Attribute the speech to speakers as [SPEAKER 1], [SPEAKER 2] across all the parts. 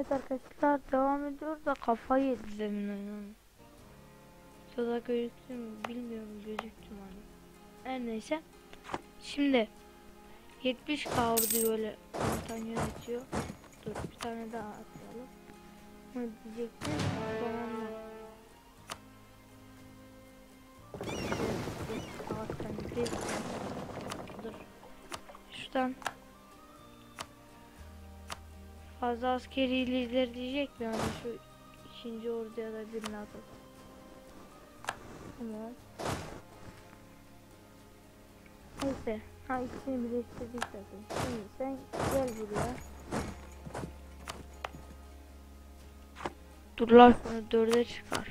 [SPEAKER 1] Evet arkadaşlar, devam ediyoruz da kafayı yedi zemin oyunu. Şurada gözüktü mü bilmiyorum, gözüktü mü hani. Her neyse. Şimdi 70K orduyu böyle komutan yönetiyor. Dur bir tane daha atlayalım. Ne diyecektim? Donanma. Dur. Şuradan fazla askeri lider diyecek mi? Yani şu ikinci orduya da birini atalım. Tamam. Neyse. Ha, ikisini birleştirdik zaten. Şimdi sen gel buraya. Dur lan, şunu 4'e çıkar.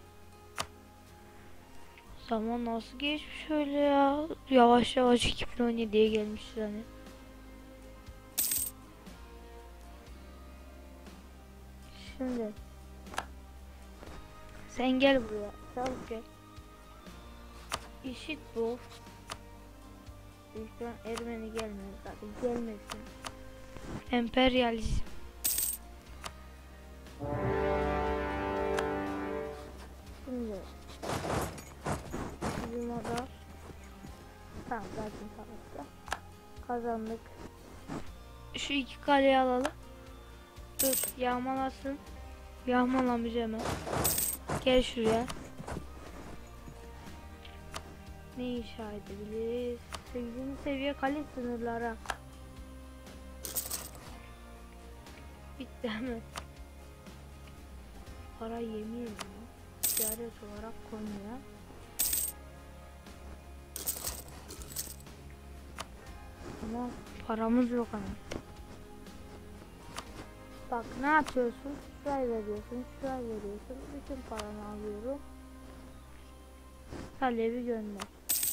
[SPEAKER 1] Zaman nasıl geçmiş öyle ya? Yavaş yavaş 2017'ye gelmişiz hani. Şimdi sen gel buraya. Çabuk gel. İşit bu. İlk an Ermeni gelmiyor zaten. Gelmesin. Emperyalizm. Şimdi bizim ada. Tamam, zaten savaşta kazandık. Şu iki kaleyi alalım. Dur, yağmalasın. Yağmalamayacağım hemen. Gel şuraya. Ne inşa edebiliriz? 8. seviye kale sınırlara. Bitti hemen. Para yemeyelim ya. Ticaret olarak konuya. Ama paramız yok hani. Bak ne yapıyorsun? Şuraya veriyorsun, şuraya veriyorsun. Bütün paranı alıyorum. Talebi gönder.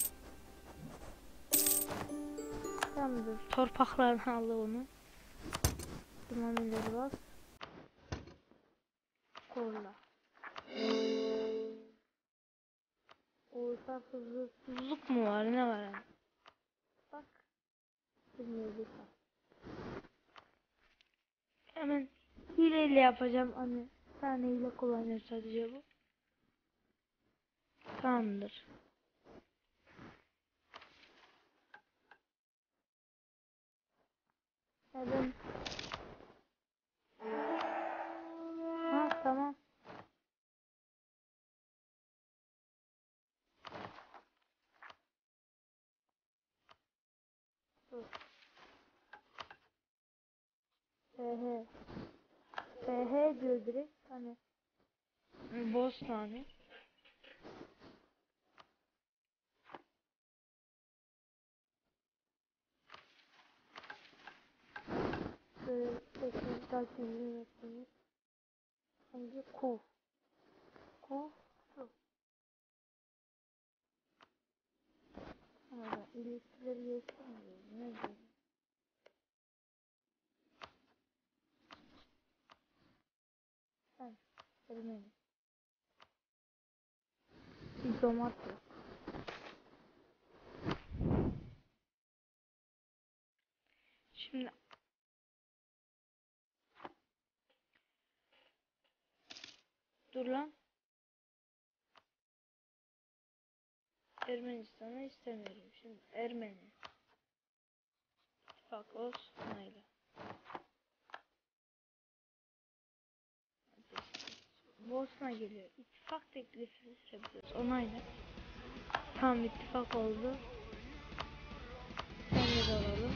[SPEAKER 1] Tamamdır. Torpaklarını al onu. Tırmanıları bak. Korla. Orta hızsızlık mı var? Ne var yani? Bak. Bilmiyorum. Hemen hileyle yapacağım anne. Bir tane hile kullanıyor sadece bu. Tamamdır. Hemen. Ha tamam. Dur. He. He diyor direkt hani. Bosna hani. Böyle teknik çizim yapıyoruz. Önce Ku. Ku. Su. Ama ilişkileri göstermiyor. Ne diyor? Sen. Ermeni. Diplomat yok. Şimdi dur lan. Ermenistan'ı istemiyorum. Şimdi Ermeni. İttifak Osmanlı'yla. Bosna geliyor. İttifak teklifi yapıyoruz. Onayla. Tam ittifak oldu. Sen de alalım.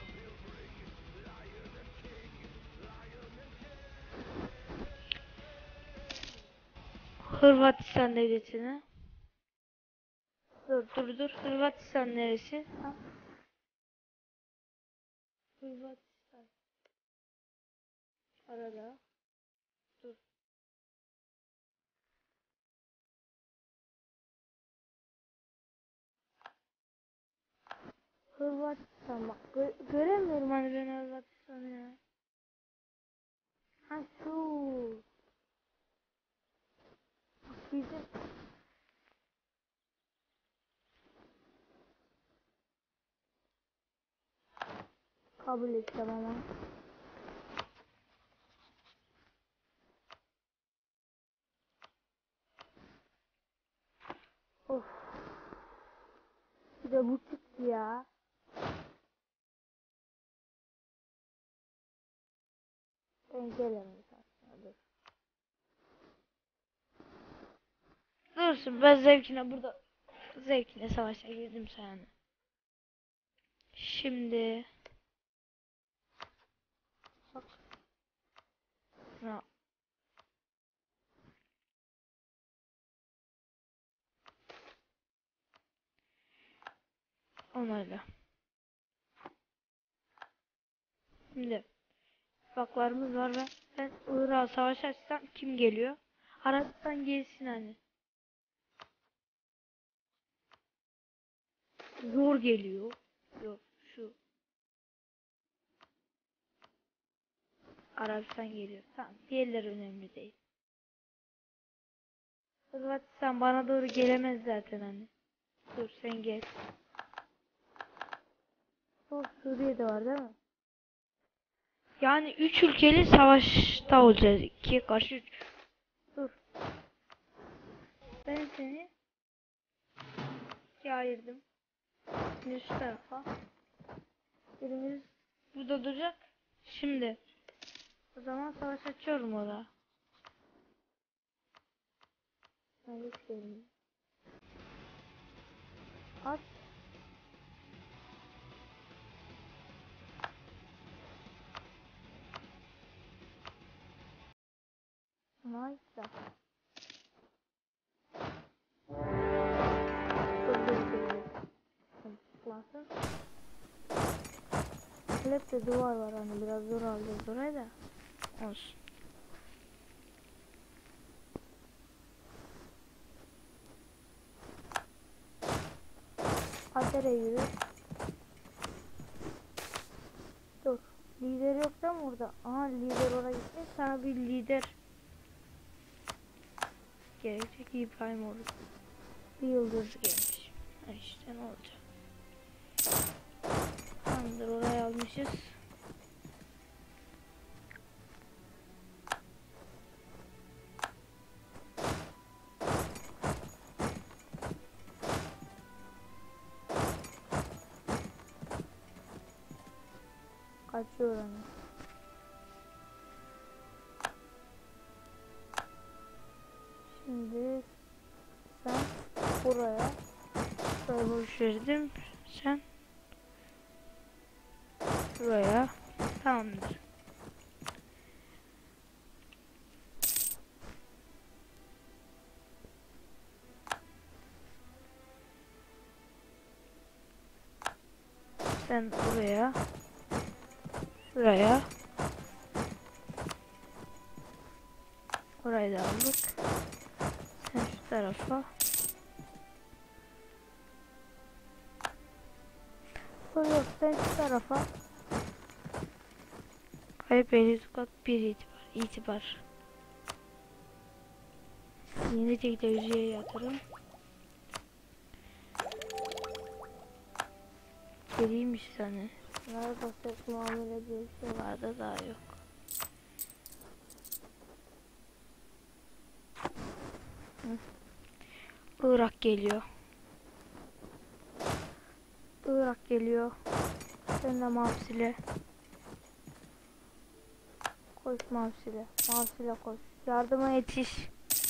[SPEAKER 1] Hırvatistan devletine. Dur. Hırvatistan neresi? Ha? Hırvatistan. Arada. Dur. Hırvatistan bak. Göremiyorum hani ben Hırvatistan'ı ya. Ha şu. Bizim kabul edeceğim ama. ya. Ben gelemem aslında. Dur. Dursun, ben zevkine burada zevkine savaşa girdim sana. Şimdi bak. Ya, onayla. Şimdi baklarımız var ve ben Irak'a savaş açsam kim geliyor? Arabistan gelsin hani. Zor geliyor. Yok şu Arabistan geliyor. Tamam, diğerleri önemli değil. Hırvatistan bana doğru gelemez zaten hani. Dur sen gel. Dur, Suriye'de var değil mi? Yani 3 ülkeli savaşta olacağız. 2'ye karşı 3. Dur. Ben seni ikiye ayırdım. Şimdi şu tarafa. Birimiz burada duracak. Şimdi. O zaman savaş açıyorum orada. Hadi gidelim. At. Nice. Tıklasın. Hep de duvar var hani biraz zor alacağız oraya da. Olsun. Adere yürü. Dur. Lider yok da mı orada? Aha lider oraya gitti. Sana bir lider gelecek. İbrahim olur. Bir yıldız gelmiş. Ha işte ne olacak? Tamamdır, oraya almışız. Kaçıyor hani. Şimdi sen buraya boş verdim. Sen şuraya. Tamamdır. Sen buraya. Şuraya. Orayı da aldık. Sen şu tarafa. Yok, sen şu tarafa. Kayıp 50 kat bir itibar. Yeni teknolojiye yatırım. Geliymiş sana. Bunlar basit muamele diye bir şey vardı, daha yok. Irak geliyor. Irak geliyor. Sen de mavsile. Koş mavsile. Mavsile koş. Yardıma yetiş.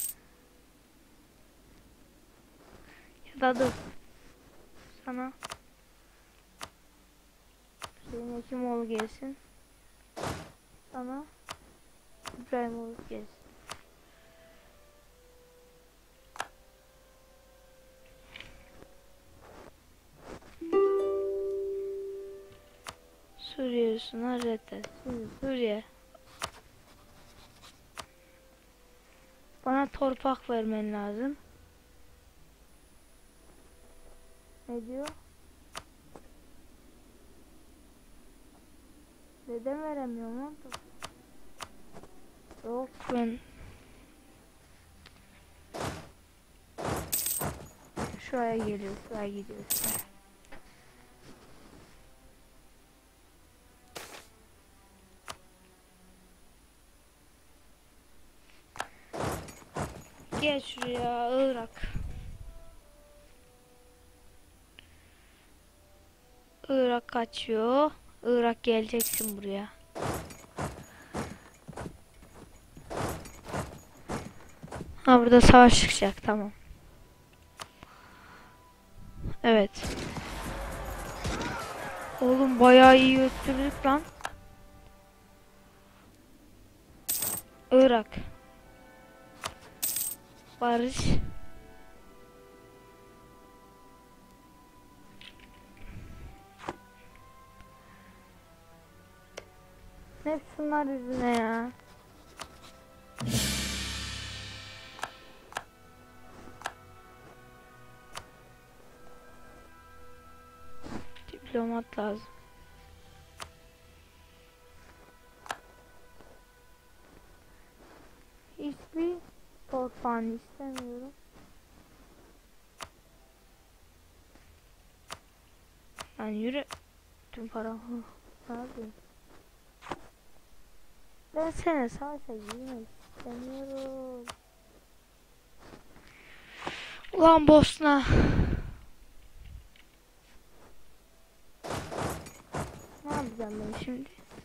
[SPEAKER 1] Ya da dur. Sana Hüseyin Hekimoğlu gelsin. Sana İbrahimoğlu gelsin. Suriye üstüne reddet. Şimdi Suriye. Bana torpak vermen lazım. Ne diyor? Neden veremiyorum lan? Yok ben şuraya geliyor, şuraya gidiyor. Gel şuraya, Irak. Irak kaçıyor. Irak geleceksin buraya. Ha, burada savaş çıkacak, tamam. Evet. Oğlum bayağı iyi öttürdük lan. Irak. Barış. Hep şunlar yüzüne ya. Diplomat lazım. Hiçbir torpağını istemiyorum. Yani yürü. Tüm paramı. Ne yapayım? Ben seni savaşa girmek istemiyorum. Ulan Bosna. Ne yapacağım ben şimdi?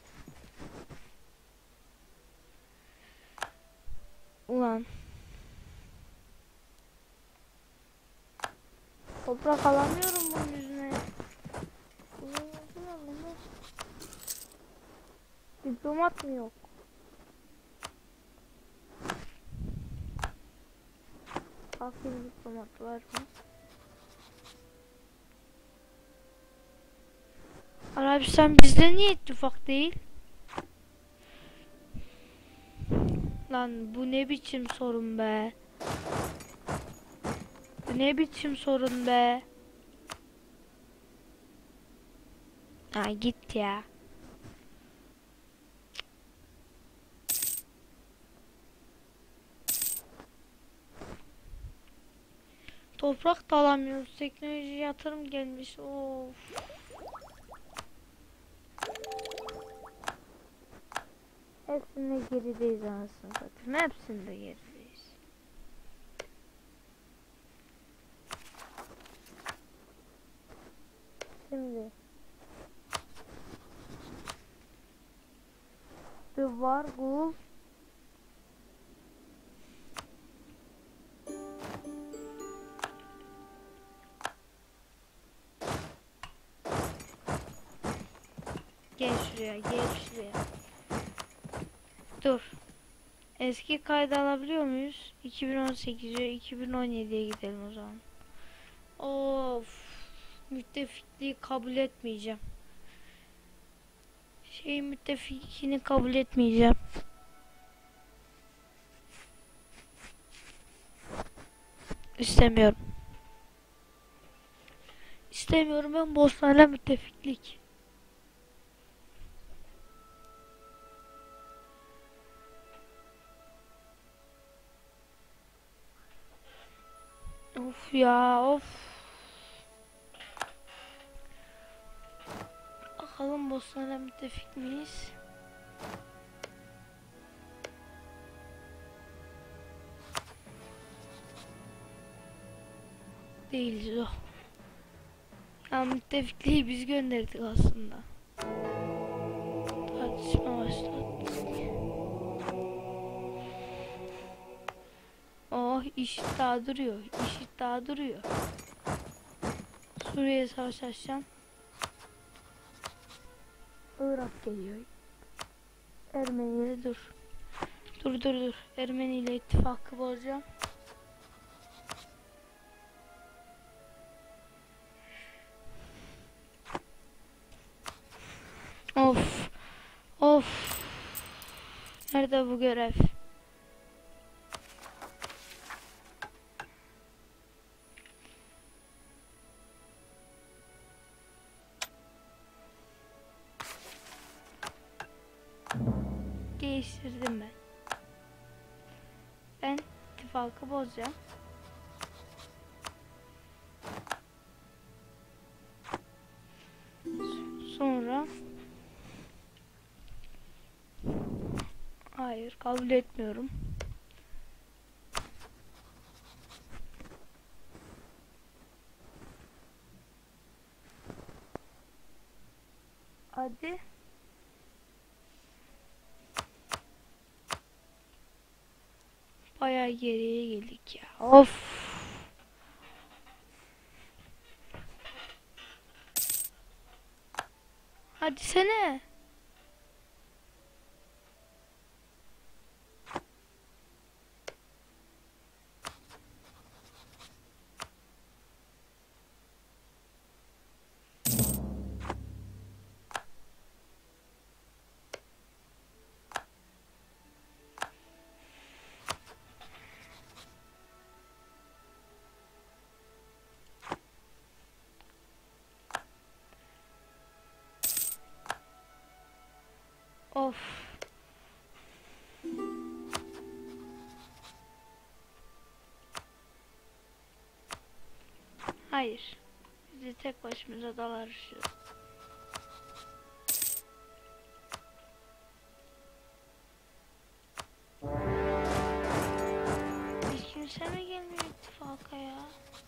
[SPEAKER 1] Ulan. Toprak alamıyorum bunun yüzüne. Diplomat mı yok? Bakayım diplomat var mı? Arabistan bizde niye ittifak değil? Lan bu ne biçim sorun be? Bu ne biçim sorun be? Ha git ya. Toprak da alamıyoruz. Teknoloji yatırım gelmiş. Of. Hepsinde gerideyiz anasını satayım. Hepsinde gerideyiz. Şimdi The Wargul gel şuraya, gel şuraya. Dur. Eski kaydı alabiliyor muyuz? 2018'e 2017'ye gidelim o zaman. Of. Müttefikliği kabul etmeyeceğim. Müttefikini kabul etmeyeceğim. İstemiyorum. İstemiyorum, ben Bosna'yla müttefiklik. Of ya, of. Bakalım Bosna'yla müttefik miyiz? Değiliz o. Ya müttefikliği biz gönderdik aslında. Tartışma başladı. Oh, iş daha duruyor. İş daha duruyor. Suriye savaş açacağım. Irak geliyor. Ermeni ile dur. Dur. Ermeni ile ittifakı bozacağım. Of. Of. Nerede bu görev? Değiştirdim ben. Ben ittifakı bozacağım. Sonra hayır, kabul etmiyorum. Hadi. Bayağı geriye geldik ya. Of. Hadi sene. Of. Hayır. Biz de tek başımıza dalarışıyoruz. Hiç kimse mi gelmiyor ittifaka ya?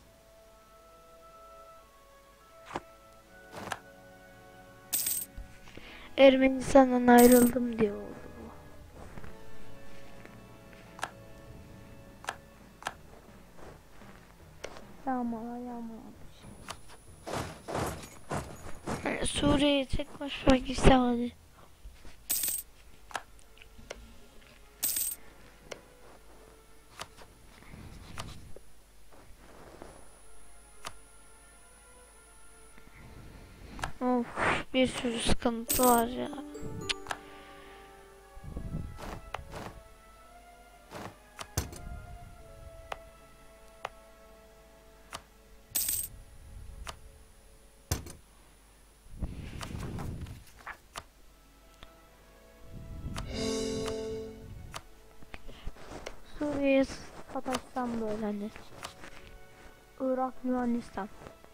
[SPEAKER 1] Ermenistan'dan ayrıldım diyor oldu bu. Yağmalamış. Suriye'ye tek başıma istemedi. Of, bir sürü sıkıntı var ya. Suriye'ye sataşsam böyle hani. Irak, Yunanistan.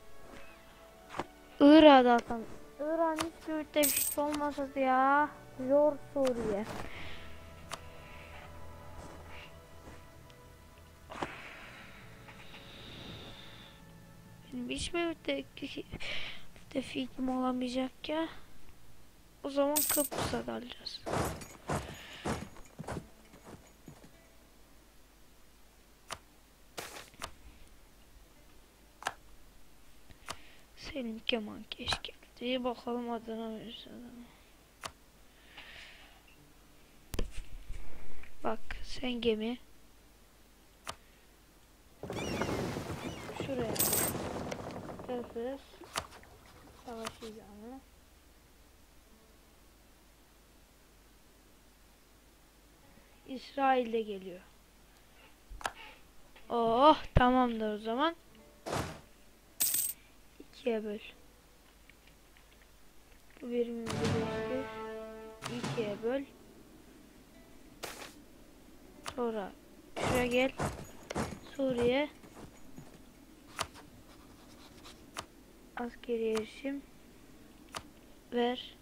[SPEAKER 1] Irak'da atan. Irak'ın hiçbir müttefik olmasa ya. Zor Suriye. Benim hiç mi müttefikim olamayacak ya? O zaman Kıbrıs'a dalacağız. Senin keman keşke. İyi bakalım adına verirse adına. Bak sen gemi. Şuraya. Kıbrıs savaşı ilanı. İsrail'de geliyor. Oh tamamdır o zaman. İkiye böl. Bu birimi birleştir. İkiye böl. Sonra şuraya gel. Suriye. Askeri erişim. Ver.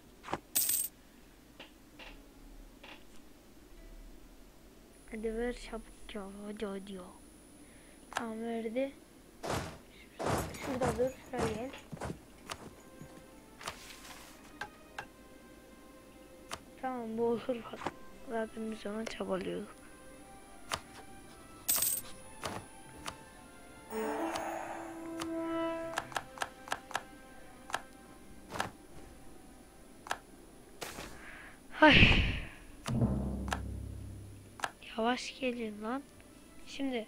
[SPEAKER 1] Hadi ver çabuk ya. Hadi ya. Tamam verdi. Şurada dur. Şuraya gel. Tamam bu olur bak. Zaten biz ona çabalıyorduk. Ay. Yavaş gelin lan. Şimdi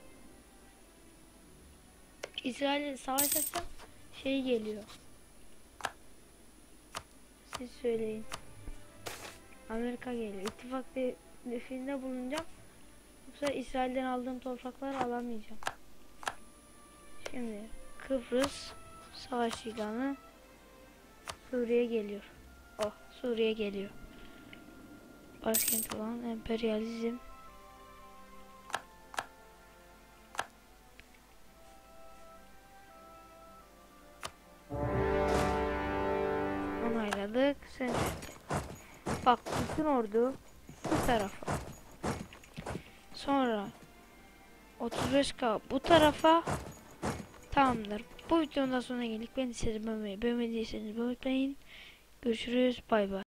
[SPEAKER 1] İsrail'le savaş açsam şey geliyor. Siz söyleyin. Amerika geliyor. İttifak teklifinde bulunacağım. Yoksa İsrail'den aldığım toprakları alamayacağım. Şimdi Kıbrıs savaş ilanı. Suriye geliyor. Oh, Suriye geliyor. Başkent olan emperyalizm. Onayladık. Sen bak bütün ordu bu tarafa. Sonra 35K bu tarafa. Tamamdır. Bu videonun da sonuna geldik. Ben size beğenmeyi, beğenmediyseniz beğenmeyin. Görüşürüz. Bay bay.